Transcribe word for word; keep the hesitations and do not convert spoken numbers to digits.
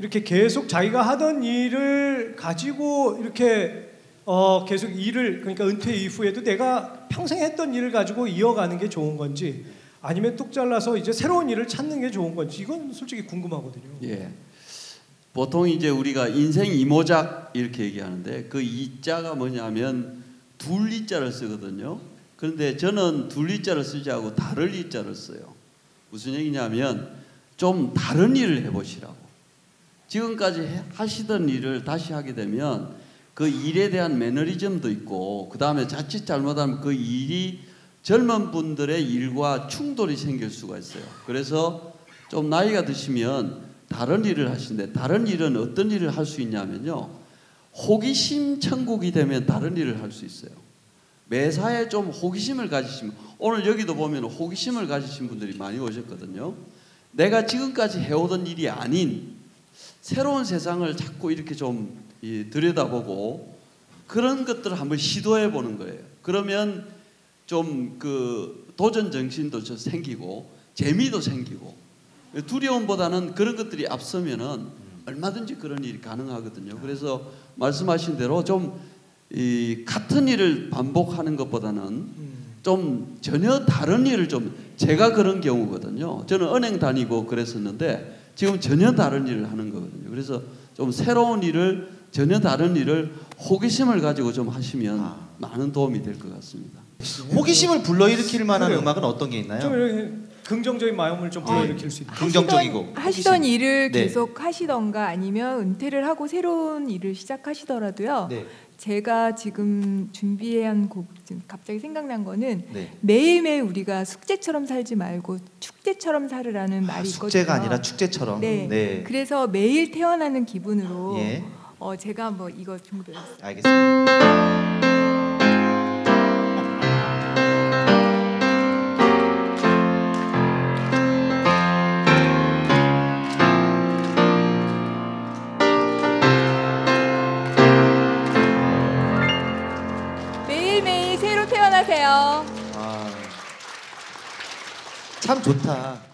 이렇게 계속 자기가 하던 일을 가지고 이렇게 어 계속 일을 그러니까 은퇴 이후에도 내가 평생 했던 일을 가지고 이어가는 게 좋은 건지 아니면 뚝 잘라서 이제 새로운 일을 찾는 게 좋은 건지 이건 솔직히 궁금하거든요. 예. 보통 이제 우리가 인생 이모작 이렇게 얘기하는데 그 이자가 뭐냐면 둘 이자를 쓰거든요. 그런데 저는 둘 이자를 쓰지 않고 다를 이자를 써요. 무슨 얘기냐면 좀 다른 일을 해보시라고. 지금까지 하시던 일을 다시 하게 되면 그 일에 대한 매너리즘도 있고 그 다음에 자칫 잘못하면 그 일이 젊은 분들의 일과 충돌이 생길 수가 있어요. 그래서 좀 나이가 드시면 다른 일을 하시는데 다른 일은 어떤 일을 할 수 있냐면요. 호기심 천국이 되면 다른 일을 할 수 있어요. 매사에 좀 호기심을 가지시면 오늘 여기도 보면 호기심을 가지신 분들이 많이 오셨거든요. 내가 지금까지 해오던 일이 아닌 새로운 세상을 자꾸 이렇게 좀 들여다보고 그런 것들을 한번 시도해 보는 거예요. 그러면 좀 그 도전 정신도 좀 생기고 재미도 생기고 두려움보다는 그런 것들이 앞서면은 얼마든지 그런 일이 가능하거든요. 그래서 말씀하신 대로 좀 이 같은 일을 반복하는 것보다는 좀 전혀 다른 일을 좀 제가 그런 경우거든요. 저는 은행 다니고 그랬었는데 지금 전혀 다른 일을 하는 거거든요. 그래서 좀 새로운 일을 전혀 다른 일을 호기심을 가지고 좀 하시면 아. 많은 도움이 될 것 같습니다. 호기심을 불러일으킬 만한 그래요. 음악은 어떤 게 있나요? 좀 이렇게 긍정적인 마음을 좀 불러일으킬 수 있는 긍정적이고 하시던, 하시던 일을 네. 계속 하시던가 아니면 은퇴를 하고 새로운 일을 시작하시더라도요. 네. 제가 지금 준비한 곡 지금 갑자기 생각난 거는 네. 매일매일 우리가 숙제처럼 살지 말고 축제처럼 살으라는 아, 말이 있거든요. 숙제가 아니라 축제처럼. 네. 네. 그래서 매일 태어나는 기분으로 예. 어, 제가 뭐 이거 준비했어요. 알겠습니다. 매일매일 새로 태어나세요. 아, 참 좋다.